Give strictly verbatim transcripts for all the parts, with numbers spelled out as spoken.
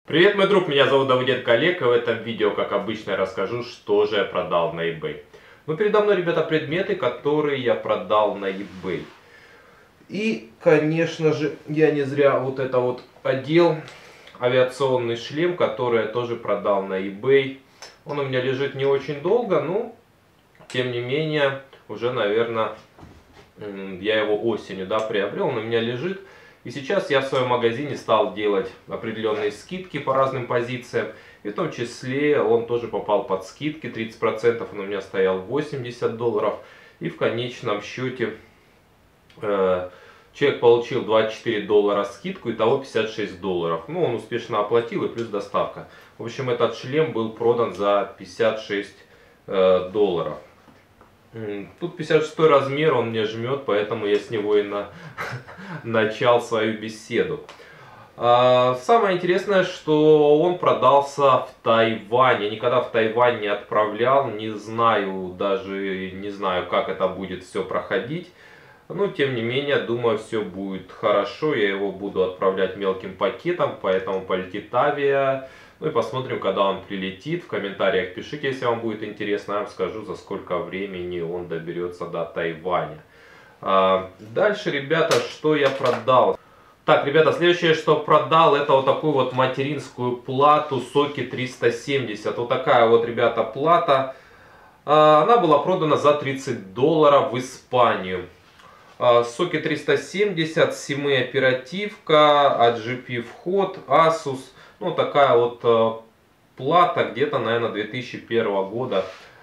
Привет, мой друг, меня зовут Давыденко Олег, и в этом видео, как обычно, я расскажу, что же я продал на eBay. Ну, передо мной, ребята, предметы, которые я продал на eBay. И, конечно же, я не зря вот это вот одел, авиационный шлем, который я тоже продал на eBay. Он у меня лежит не очень долго, но, тем не менее, уже, наверное, я его осенью, да, приобрел, он у меня лежит. И сейчас я в своем магазине стал делать определенные скидки по разным позициям. И в том числе он тоже попал под скидки. тридцать процентов он у меня стоял восемьдесят долларов. И в конечном счете э, человек получил двадцать четыре доллара скидку. Итого пятьдесят шесть долларов. Ну, он успешно оплатил и плюс доставка. В общем, этот шлем был продан за пятьдесят шесть э, долларов. Тут пятьдесят шестой размер, он мне жмет, поэтому я с него и на... начал свою беседу. А, самое интересное, что он продался в Тайване. Я никогда в Тайвань не отправлял, не знаю, даже не знаю, как это будет все проходить. Но, тем не менее, думаю, все будет хорошо. Я его буду отправлять мелким пакетом, поэтому полетит авиа. Ну и посмотрим, когда он прилетит. В комментариях пишите, если вам будет интересно. Я вам скажу, за сколько времени он доберется до Тайваня. А, дальше, ребята, что я продал. Так, ребята, следующее, что продал, это вот такую вот материнскую плату Соки триста семьдесят. Вот такая вот, ребята, плата. А, она была продана за тридцать долларов в Испанию. Соки триста семьдесят, симы оперативка, а джи пи вход, Asus. Ну, такая вот э, плата, где-то, наверное, две тысячи первого года.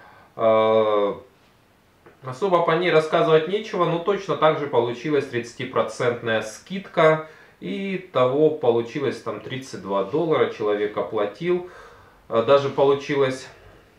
Э, особо по ней рассказывать нечего, но точно так же получилась тридцатипроцентная скидка. И того получилось там тридцать два доллара, человек оплатил. Э, даже получилось...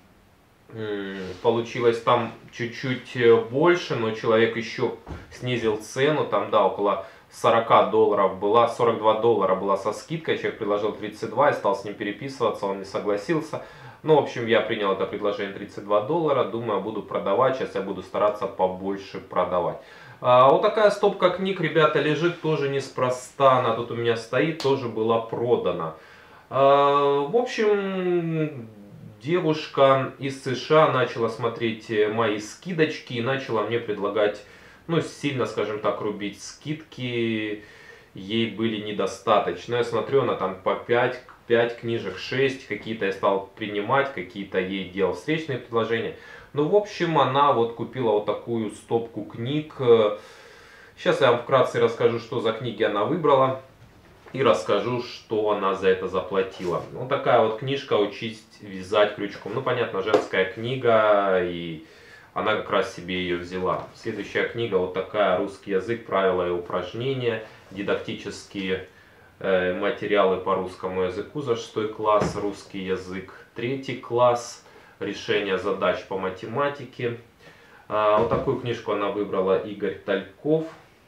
Получилось там чуть-чуть больше, но человек еще снизил цену, там, да, около сорок долларов была, сорок два доллара была со скидкой, человек предложил тридцать два, я стал с ним переписываться, он не согласился. Ну, в общем, я принял это предложение тридцать два доллара, думаю, буду продавать, сейчас я буду стараться побольше продавать. А, вот такая стопка книг, ребята, лежит тоже неспроста, она тут у меня стоит, тоже была продана. А, в общем... Девушка из США начала смотреть мои скидочки и начала мне предлагать, ну, сильно, скажем так, рубить скидки. Ей были недостаточно. Я смотрю, она там по пять, пять книжек, шесть. Какие-то я стал принимать, какие-то ей делал встречные предложения. Ну, в общем, она вот купила вот такую стопку книг. Сейчас я вам вкратце расскажу, что за книги она выбрала. И расскажу, что она за это заплатила. Вот такая вот книжка «Учись вязать крючком». Ну, понятно, женская книга, и она как раз себе ее взяла. Следующая книга вот такая «Русский язык. Правила и упражнения». Дидактические э, материалы по русскому языку за шестой класс. Русский язык третий класс. Решение задач по математике. А, вот такую книжку она выбрала Игорь Тальков.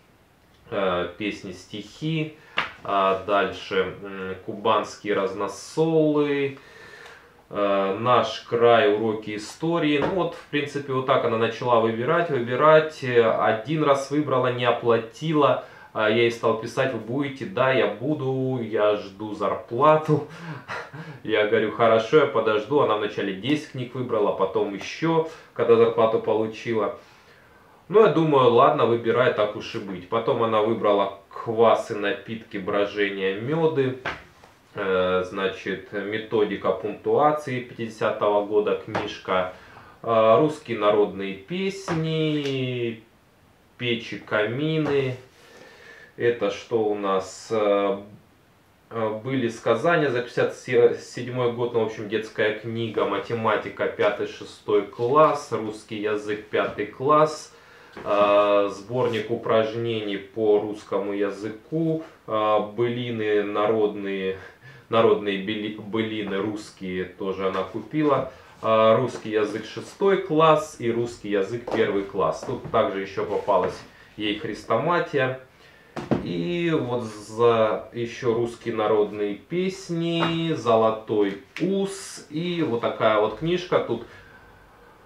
Э, песни, стихи. А дальше кубанские разносолы, э, наш край, уроки истории. Ну вот, в принципе, вот так она начала выбирать, выбирать. Один раз выбрала, не оплатила. Я ей стал писать: вы будете? Да, я буду, я жду зарплату. Я говорю: хорошо, я подожду. Она вначале десять книг выбрала, потом еще, когда зарплату получила. Ну, я думаю, ладно, выбирай, так уж и быть. Потом она выбрала квасы, напитки, брожения, меды. Э, значит, методика пунктуации пятидесятого года книжка. Э, русские народные песни, печи, камины. Это что у нас? Э, были сказания за пятьдесят седьмой год, ну, в общем, детская книга, математика пятый-шестой класс, русский язык пятый класс. Сборник упражнений по русскому языку, былины народные, народные былины русские тоже она купила, русский язык шестой класс и русский язык первый класс. Тут также еще попалась ей хрестоматия. И вот за еще русские народные песни, золотой ус и вот такая вот книжка. Тут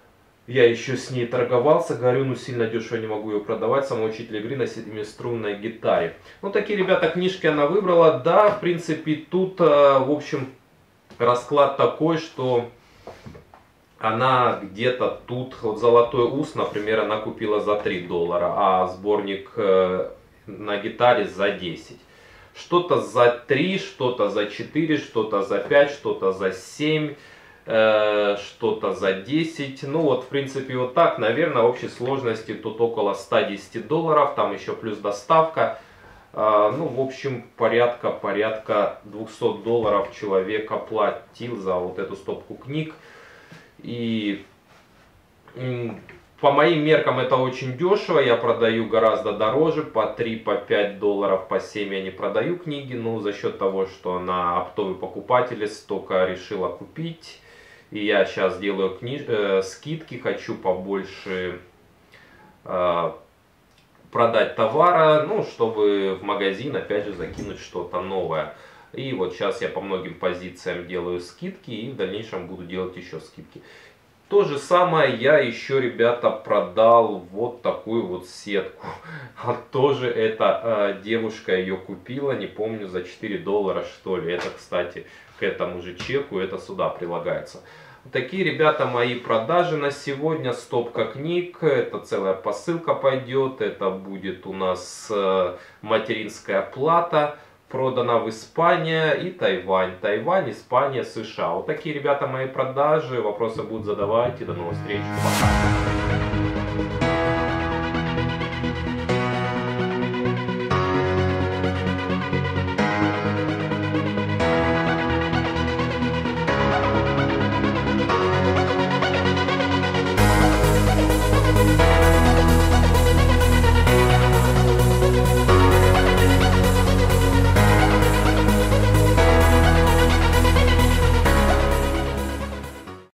Я еще с ней торговался, говорю, ну сильно дешево не могу ее продавать, самоучитель игры на семиструнной гитаре. Ну такие, ребята, книжки она выбрала. Да, в принципе, тут, в общем, расклад такой, что она где-то тут, вот «Золотой ус», например, она купила за три доллара, а сборник на гитаре за десять. Что-то за три, что-то за четыре, что-то за пять, что-то за семь, э, что-то за десять. Ну вот, в принципе, вот так, наверное, в общей сложности тут около ста десяти долларов, там еще плюс доставка. Э, ну, в общем, порядка, порядка двухсот долларов человек оплатил за вот эту стопку книг. И по моим меркам это очень дешево, я продаю гораздо дороже, по три, по пять долларов, по семь я не продаю книги, но за счет того, что она оптовый покупатель, столько решила купить. И я сейчас делаю книж... э, скидки, хочу побольше э, продать товара, ну, чтобы в магазин опять же закинуть что-то новое. И вот сейчас я по многим позициям делаю скидки и в дальнейшем буду делать еще скидки. То же самое я еще, ребята, продал вот такую вот сетку. А тоже эта э, девушка ее купила, не помню, за четыре доллара что ли. Это, кстати, к этому же чеку, это сюда прилагается. Такие, ребята, мои продажи на сегодня. Стопка книг, это целая посылка пойдет. Это будет у нас э, материнская плата. Продана в Испании и Тайвань. Тайвань, Испания, США. Вот такие, ребята, мои продажи. Вопросы будут задавать. И до новых встреч. Пока.